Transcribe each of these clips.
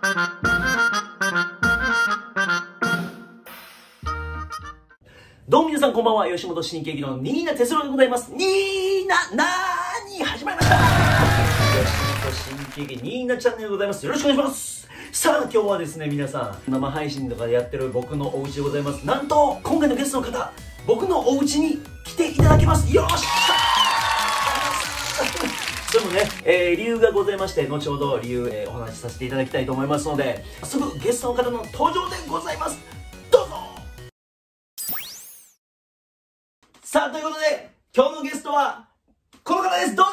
どうも皆さんこんばんは、吉本新喜劇のニーナ哲郎でございます。ニーナなーに始まりました。吉本新喜劇ニーナチャンネルでございます。よろしくお願いします。さあ今日はですね、皆さん生配信とかでやってる僕のお家でございます。なんと今回のゲストの方、僕のお家に来ていただきます。よっしゃそれもね、理由がございまして、後ほど理由、お話しさせていただきたいと思いますので、早速ゲストの方の登場でございます。どうぞ。さあということで今日のゲストはこの方です。どうぞ。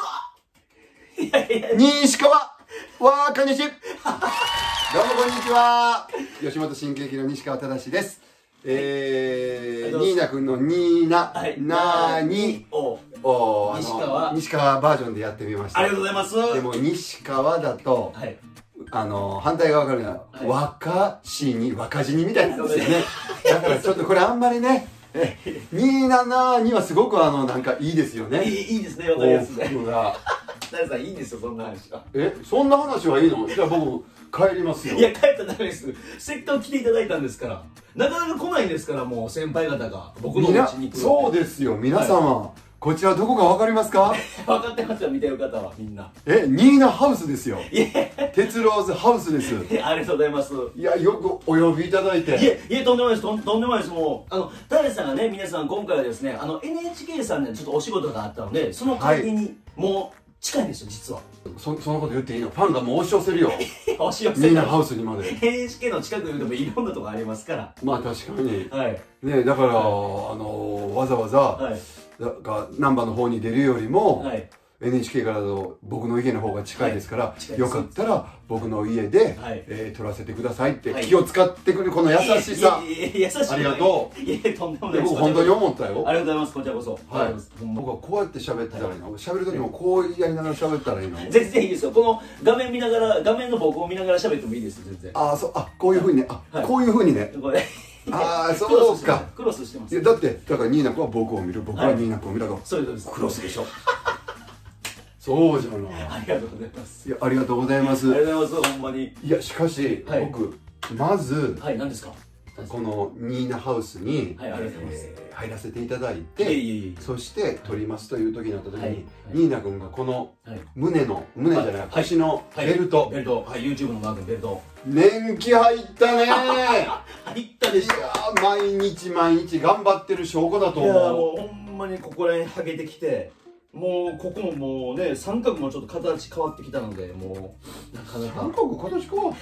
西川若西どうもこんにちは。吉本新喜劇の西川忠です。ニーナ君のニーナ、なーにを西川バージョンでやってみました。 ありがとうございます。 でも西川だと、反対側からの若しに若死にみたいなんですよね。だからちょっとこれあんまりね、ニーナなーにはすごくなんかいいですよね。 いいですね、わかりますね。誰さんいいんですよ、そんな話は。 そんな話はいいの？じゃあ僕帰りますよ。 いや、帰ったらダメです。せっかく来ていただいたんですから。なかなか来ないんですから、もう先輩方が僕のお家に来る。 そうですよ、皆様、こちらどこか分かりますか？ 分かってますよ、見てる方はみんな。 ニーナハウスですよ。鉄ローズハウスです。 ありがとうございます。 いや、よくお呼びいただいて。 いえ、とんでもないです、とんでもないです。もうタレさんがね、皆さん今回はですね、NHK さんでちょっとお仕事があったので、その会議にもう近いんですよ、実は。 そのこと言っていいの？ファンがもう押し寄せるよ。 押し寄せる。 ニーナハウスにまで。 NHK の近くにでもいろんなとこありますから。 まあ確かに。 はい。 ね、だからわざわざ難波の方に出るよりも。NHK からの僕の家の方が近いですから、よかったら僕の家で撮らせてくださいって気を使ってくるこの優しさ、 優しい、 ありがとう。 いえ、とんでもないです。 僕本当に思ったよ。 ありがとうございます。こちらこそ。 僕はこうやって喋ってたらいいの？喋る時もこうやりながら喋ったらいいの？ 全然いいですよ。この画面見ながら、画面の僕を見ながら喋ってもいいですよ、全然。 こういうふうにね。こういうふうにね。そうか。 クロスしてます。 だってだからニーナ君は僕を見る、僕はニーナ君を見るとそうです。 クロスでしょ。そうじゃない。 ありがとうございます。 いや、ありがとうございます。 ありがとうございます、ほんまに。 いや、しかし僕まず何ですか？ このニーナハウスに入らせていただいて、そして撮りますという時になった時に、ニーナ君がこの胸じゃない、腰のベルト、 YouTube のマークのベルト、 年季入ったね。 入ったでしょ。 いや、毎日頑張ってる証拠だと思う。 いや、もうほんまにここら辺ハゲてきて、もうここももうね、三角もちょっと形変わってきたので、もうなかなか。 三角形変わった？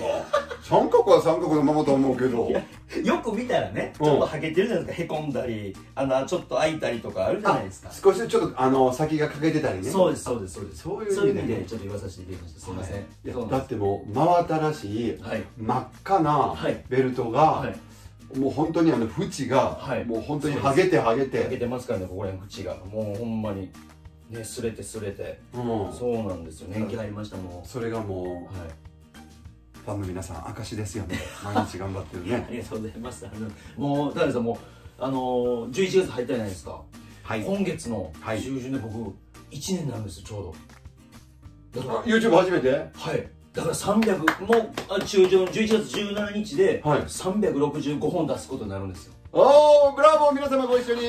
三角は三角のままと思うけど、 よく見たらね、ちょっとハゲてるじゃないですか。へこんだり、ちょっと開いたりとかあるじゃないですか。 少しちょっと先が欠けてたりね。 そうです。そういう意味でちょっと言わさせていただきました。すいません。 だってもう真新しい真っ赤なベルトがもう本当に縁がもう本当にハゲてハゲてますからね、ここら辺縁がもうほんまにね、すれてそうなんですよ。年季入りました。もうそれがもうファンの皆さん証ですよね。毎日頑張ってるね。 ありがとうございます。もう田辺さんも11月入ったじゃないですか。今月の中旬で僕1年なんですよ、ちょうど。 だから YouTube 初めて？ だから300、もう中旬11月17日で365本出すことになるんですよ。 おー、ブラボー。皆様ご一緒に。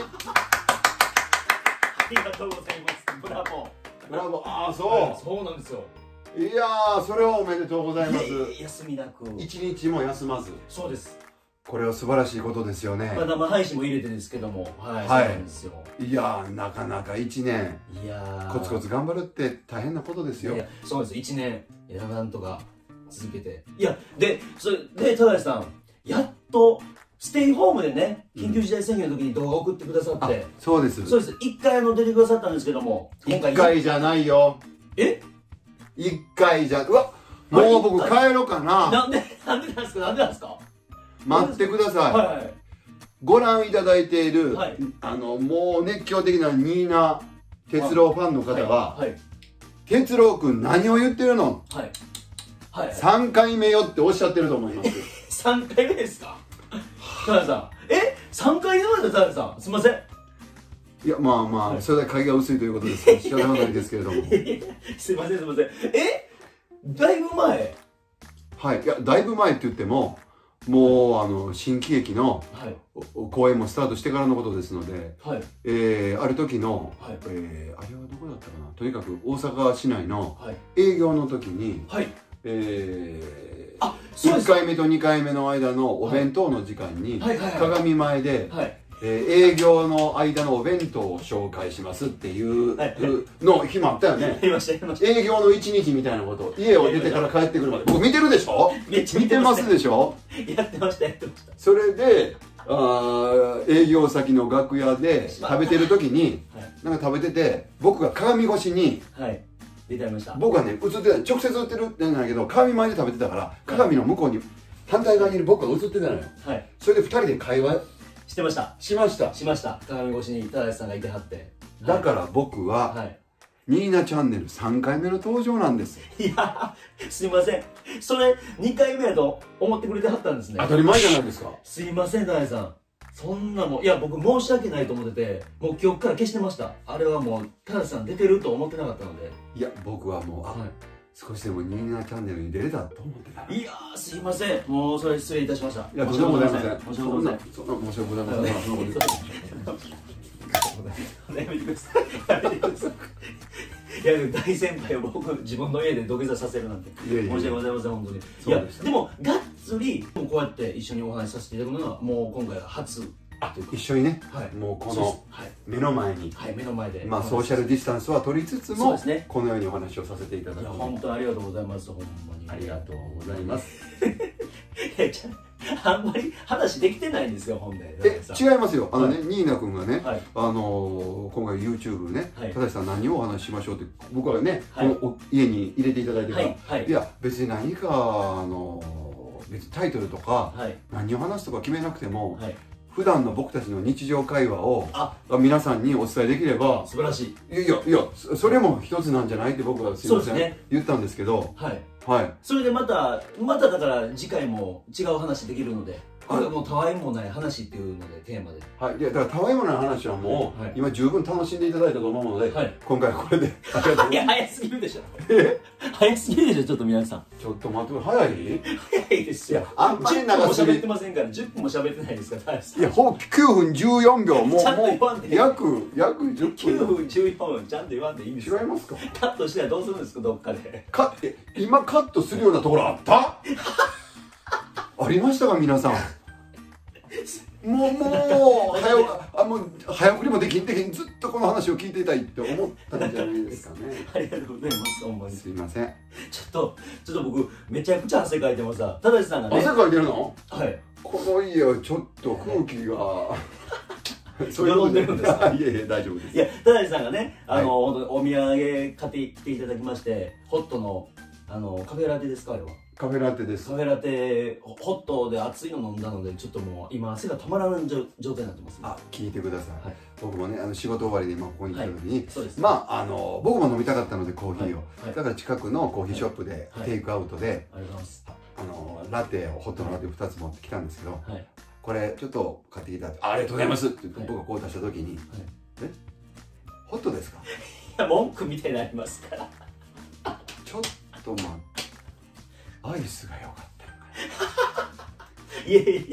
ありがとうございます。ブラボー。 ブラボー。 そうなんですよ。 いやー、それはおめでとうございます。 休みなく一日も休まず。 そうです。 これは素晴らしいことですよね。 生配信も入れてですけども、そうなんですよ。 いやー、なかなか1年コツコツ頑張るって大変なことですよ。 そうです。1年なんとか続けて、で田辺さん、やっとステイホームでね、緊急事態宣言の時に動画送ってくださって。そうです。1回出てくださったんですけども、 1回じゃないよ。1回じゃ、うわ、もう僕帰ろうかな。 なんでなんですか？ 待ってください。ご覧いただいているもう熱狂的なニーナ哲郎ファンの方は、哲郎君何を言ってるの？3回目よっておっしゃってると思います。 3回目ですか？田辺さん、3回目なんですか？田辺さん、すみません。 いや、まあそれだけ影が薄いということですから仕方がないですけれども。 すいません。だいぶ前。 はい、いやだいぶ前って言ってももう新喜劇の公演もスタートしてからのことですので、はい、ある時の、はい、あれはどこだったかな、とにかく大阪市内の営業の時に、はい、1回目と2回目の間のお弁当の時間に鏡前で、営業の間のお弁当を紹介しますっていうの日もあったよね。営業の1日みたいなこと、家を出てから帰ってくるまで僕見てるでしょ。見てますでしょ。 やってましたやってました。 それで営業先の楽屋で食べてる時になんか食べてて、僕が鏡越しに出てありました。 僕はね映ってない、直接映ってるってないけど鏡前で食べてたから鏡の向こうに反対側にいる僕が映ってたのよ。それで2人で会話してました。 しました。 鏡越しに忠さんがいてはって。 だから僕は、ニーナチャンネル3回目の登場なんです。 いや、すいません。それ2回目やと思ってくれてはったんですね。 当たり前じゃないですか。 すいません、忠さん。そんなもん、いや、僕申し訳ないと思ってて、もう記憶から消してました。あれはもう、忠さん出てると思ってなかったので。 いや、僕はもう、少しでもニーナチャンネルに出れたと思ってた。 いやー、すいません。もうそれ失礼いたしました。 いや、とんでもございません。 申し訳ございません。 そんな申し訳ございません。 やめてください。やめてください。いや、大先輩を僕自分の家で土下座させるなんて申し訳ございません、本当に。いや、でもがっつりこうやって一緒にお話しさせていただくのはもう今回が初。 一緒にね、もうこの目の前に、 目の前で、 まあソーシャルディスタンスは取りつつも、このようにお話をさせていただく。 本当にありがとうございます。ほんまにありがとうございます。 あんまり話できてないんですよ、ほんで。 違いますよ。ニーナ君がね、今回 YouTube ね、忠さん何をお話ししましょうって僕はね、家に入れていただいてから、いや別に何か別にタイトルとか何を話すとか決めなくても。普段の僕たちの日常会話を皆さんにお伝えできれば素晴らしい。 いやそれも一つなんじゃないって僕はすいません言ったんですけど、 それでまただから次回も違う話できるので、これもうたわいもない話っていうのでテーマで、 いやだからたわいもない話はもう今十分楽しんでいただいたと思うので、今回はこれでいや早すぎるでしょ。早すぎるでしょ。ちょっと皆さんちょっと待って、早いですよ。あんまり長すぎ10分も喋ってませんから。10分も喋ってないですから。いや9分14秒もう約10分 9分14分ちゃんと言わんでいいんですよ。 違いますか。 カットしたらどうするんですか、どっかで。 今カットするようなところあったありましたか皆さん。もう早送りもできんずっとこの話を聞いていたいって思ったんじゃないですかね。 ありがとうございます。ほんまにすいません。 ちょっと僕めちゃくちゃ汗かいてますさ。忠さんがね、 汗かいてるの。この家はちょっと空気がそういうことでるんですか。 いやいや大丈夫です。 いや、忠さんがね、お土産買ってきていただきまして、ホットのカフェラテですか、あれは。 カフェラテです。 カフェラテホットで熱いの飲んだので、ちょっともう今汗が止まらない状態になってます。 聞いてください。僕もね仕事終わりで今ここに来た時に、まあ僕も飲みたかったのでコーヒーを、だから近くのコーヒーショップでテイクアウトでラテをホットのラテを2つ持ってきたんですけど、これちょっと買ってきたって、ありがとうございますって言って僕がこう出した時に、ホットですか。 いや文句みたいになりますから。 ちょっと待って。アイスが良かったい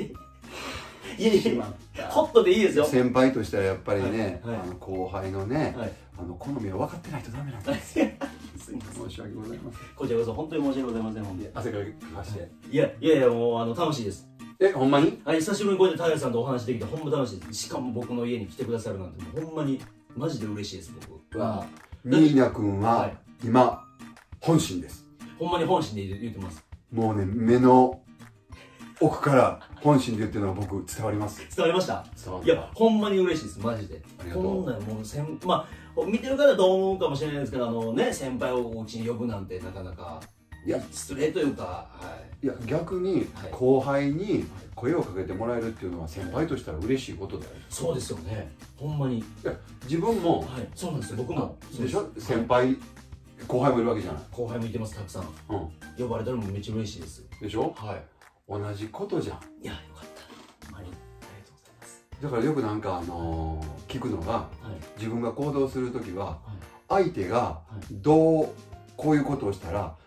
やホットでいいですよ。 先輩としてはやっぱりね、後輩のね、好みを分かってないとダメなんですよ。申し訳ございません。 こちらこそ本当に申し訳ございません。本当に汗かかして。 いやもう楽しいです。 ほんまに？ 久しぶりにこうやって忠さんとお話できてほんま楽しいです。しかも僕の家に来てくださるなんてほんまにマジで嬉しいです。僕はニーナ君は今本心です。 ほんまに本心で言ってます。 もうね、目の奥から本心で言ってるのが僕伝わります。 伝わりました。いやほんまに嬉しいです。マジで。こんなんもうまあ見てる方はどう思うかもしれないですけど、ね先輩をお家に呼ぶなんてなかなか失礼というか、 いや逆に後輩に声をかけてもらえるっていうのは先輩としたら嬉しいことだよ。 そうですよね。ほんまに。いや自分もそうなんですよ。僕もでしょ。先輩後輩もいるわけじゃない。 後輩もいてます、たくさん。呼ばれたのもめっちゃ嬉しいです。 でしょ。同じことじゃん。 いやよかった。ほんまにありがとうございます。 だからよくなんか聞くのが、自分が行動する時は相手がこういうことをしたら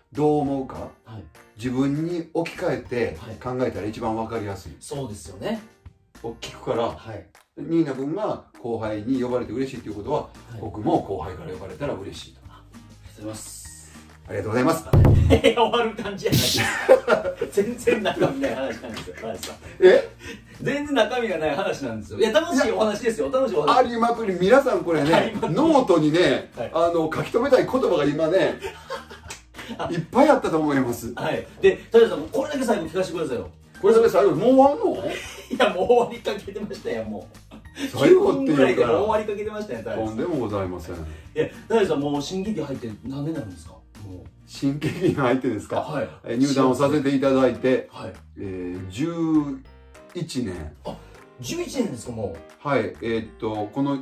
どう思うか、 はい、 自分に置き換えて考えたら一番分かりやすい、 そうですよね。 を聞くから、 はい、 ニーナ君が後輩に呼ばれて嬉しいということは、はい、僕も後輩から呼ばれたら嬉しいと。 ありがとうございます。 ありがとうございます。 終わる感じじゃないですか。全然中身ない話なんですよ、林さん。全然中身がない話なんですよ。いや、楽しいお話ですよ、楽しいお話。 ありまくり、皆さんこれね、ノートにね、書き留めたい言葉が今ね、いっぱいあったと思います。 はい。で、たださん、これだけ最後聞かせてくださいよ。 これだけ最後、もう終わんの？ いや、もう終わりかけてましたよ、もう。 最後っていうから。 終わりかけてましたよ、大とんでもございません。 いや、大さん、もう新劇入って何年になるんですか？ 新劇に入ってですか、 はい、 入団をさせていただいて、 はい、 11年。 あ、11年ですか、もう。はい、この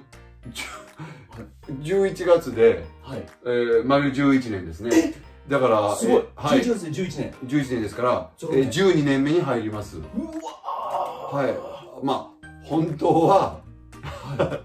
11月で、はい、丸11年ですね。だからすごい、11月で11年 11年ですから、12年目に入ります。うわ、はい、まあ本当は、はい、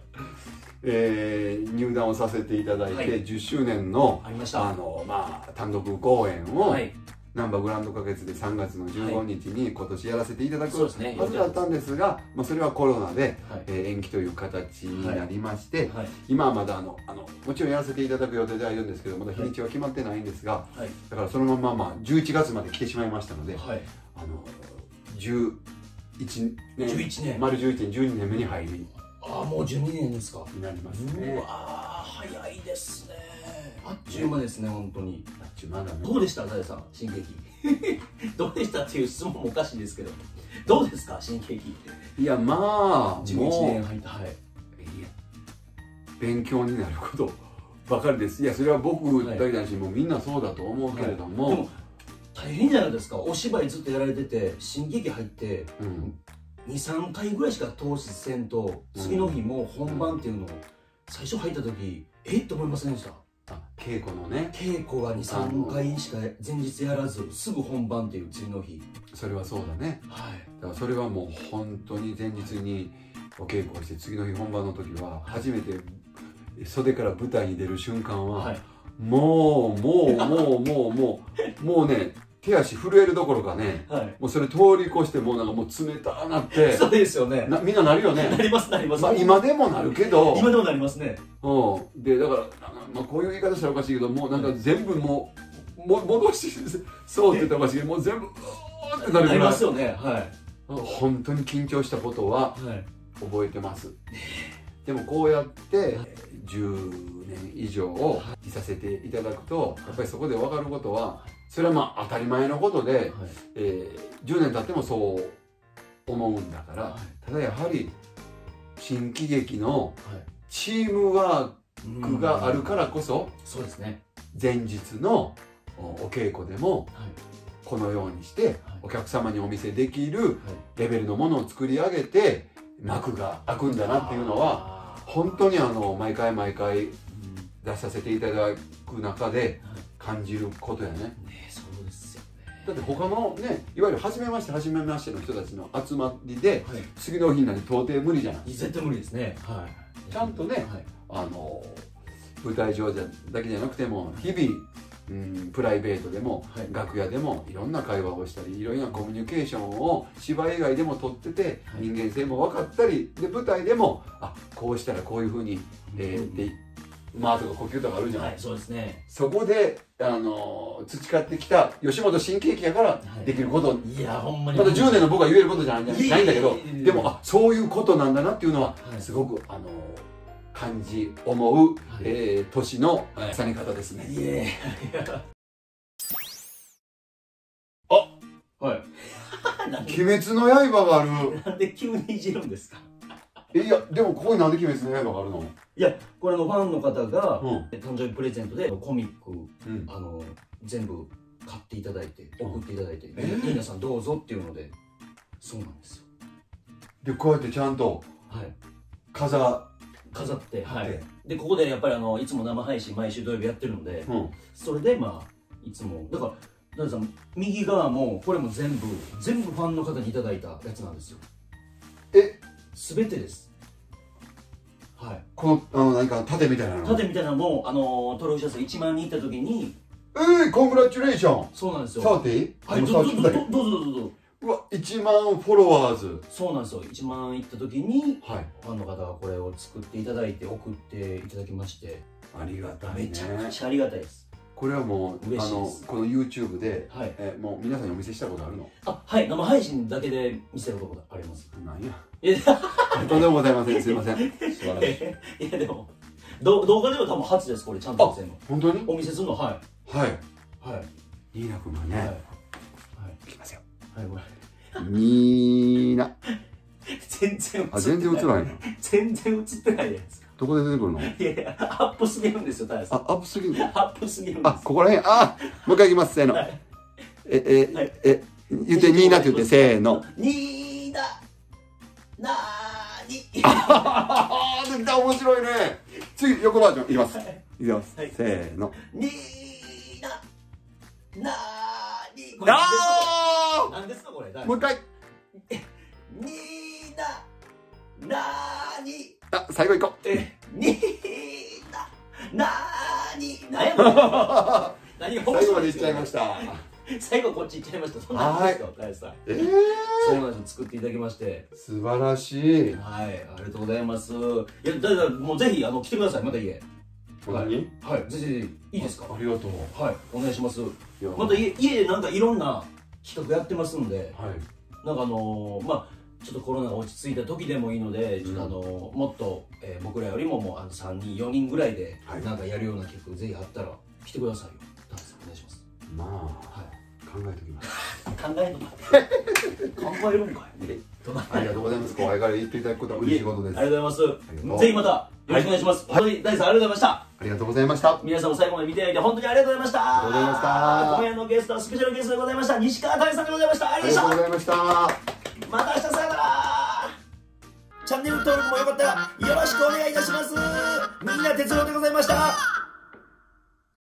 入団をさせていただいて、はい、10周年の単独公演を、はい、なんばグランド花月で3月の15日に今年やらせていただくはずだったんですが、まあ、それはコロナで、はい、延期という形になりまして、はいはい、今はまだもちろんやらせていただく予定ではいるんですけど、まだ日にちは決まってないんですが、はい、だからそのまま、11月まで来てしまいましたので、はい、11年丸11年12年目に入り、 ああ、もう12年ですか。 になりますね。 うわー、早いですね。あっちゅう間ですね、本当に。 あっちゅう間だね。 どうでした、大さん、新劇。どうでしたっていう質問もおかしいですけど。どうですか、新劇。 いや、まあ、 11年入った、はい。いや、 勉強になることばかりです。いや、それは僕だけだし、もうみんなそうだと思うけれども。でも、 大変じゃないですか。お芝居ずっとやられてて、新劇入って、2、3回ぐらいしか当日せんと、次の日も本番っていうのを最初入った時、って思いませんでした？ 稽古のね、 稽古が2、3回しか前日やらずすぐ本番っていう次の日。 それはそうだね。はい。だからそれはもう本当に前日にお稽古をして次の日本番の時は初めて袖から舞台に出る瞬間は、もうね、手足震えるどころかね、はい、もうそれ通り越してもうなんかもう冷たなってそうですよね。 みんななるよね。 なりますなります。 まあ今でもなるけど、 今でもなりますね。 でだからまあこういう言い方したらおかしいけど、もうなんか全部もう戻しそうって言ったらおかしいけど、もう全部ってなるぐらい。なりますよね。はい。本当に緊張したことは覚えてます。でもこうやって10年以上をいさせていただくと、やっぱりそこで分かることは。それはまあ当たり前のことで、はい、10年経ってもそう思うんだから、はい、ただやはり新喜劇のチームワークがあるからこそ、 そうですね、 前日のお稽古でもこのようにしてお客様にお見せできるレベルのものを作り上げて幕が開くんだなっていうのは本当に毎回毎回出させていただく中で感じることやね。 そうですよね。 だって他のね、いわゆる初めましての人たちの集まりで、はい、次の日になり到底無理じゃない。 絶対無理ですね。はい。 ちゃんとね、はい、舞台上だけじゃなくても日々、プライベートでも、はい、楽屋でもいろんな会話をしたり、いろんなコミュニケーションを芝居以外でも取ってて、はい、人間性も分かったりで、舞台でもこうしたらこういうふうに間とか呼吸とかあるじゃない。 そうですね。 そこで培ってきた吉本新喜劇やからできること、 いやほんまにまだ10年の僕が言えることじゃないんだけど、でもそういうことなんだなっていうのはすごく感じ思う年の重ね方ですね。あ、はい。鬼滅の刃がある。 なんで急にいじるんですか。 いやでもここになんで鬼滅の刃があるの？ いや、これファンの方が誕生日プレゼントでコミック、全部買っていただいて送っていただいて、皆さんどうぞっていうので、そうなんですよ。 でこうやってちゃんと飾って、はい。でここでやっぱりいつも生配信毎週土曜日やってるので、それでまあいつもだからダンさん右側もこれも全部ファンの方にいただいたやつなんですよ。全てです。はい。 この何か盾みたいなの？ 盾みたいなのも登録者数1万人いった時にコングラチュレーション。 そうなんですよ。 触っていい？ はい、どうぞどうぞどうぞ。 うわ、1万フォロワーズ。 そうなんですよ。1万いった時に、ファンの方がこれを作っていただいて、送っていただきまして。 ありがたいね。 めちゃくちゃありがたいです。 これはもう、この YouTube で、もう皆さんにお見せしたことあるの？ はい、生配信だけで見せたことあります。 なんや。とんでもございません。すいません。素晴らしい。 いや、でも、動画では多分初です、これ、ちゃんと見せるの。 本当に？ お見せするの、はい。はい。 ニーナ君がね、いきますよ。 はい、ごめん。 ニーナ。 全然映ってない。 全然映らないな。 全然映ってないやつ。 どこで出てくるの？ いやいや、アップすぎるんですよ、大さん。 アップすぎるの？ アップすぎるんです。 ここら辺、もう一回いきます、せーの。言ってニーナって言って、せーの。 ニーナ、なーに。 できた、面白いね。次、横バージョンいきます。いきます。せーの。 ニーナ、なーに。何ですかこれ？ もう一回。 ニーナ、なーに。 最後いこう。 ニーナ、なーに。何やこれ。 最後までいっちゃいました。 最後こっち行っちゃいました。そんなんですか、大さん。そうなんです。作っていただきまして。 素晴らしい。 はい、ありがとうございます。いや、だからもうぜひ来てください。また家。 はい、 ぜひいいですか。 ありがとう。 はい、お願いします。また家でなんかいろんな企画やってますんで、なんかまあちょっとコロナが落ち着いた時でもいいので、ちょっともっと僕らよりももう3人4人ぐらいでなんかやるような企画ぜひあったら来てくださいよ。お願いします。 まあ、考えときます。 考えるのか。考えるんかい。 ありがとうございます。後輩から言っていただくことは嬉しいことです。 ありがとうございます。ぜひまたよろしくお願いします。本当に大地さんありがとうございました。 ありがとうございました。 皆さんも最後まで見ていただいて本当にありがとうございました。 ありがとうございました。 今夜のゲストはスペシャルゲストでございました西川大さんでございました。ありがとうございました。また明日さよなら。チャンネル登録もよかったらよろしくお願いいたします。みんな哲郎でございました。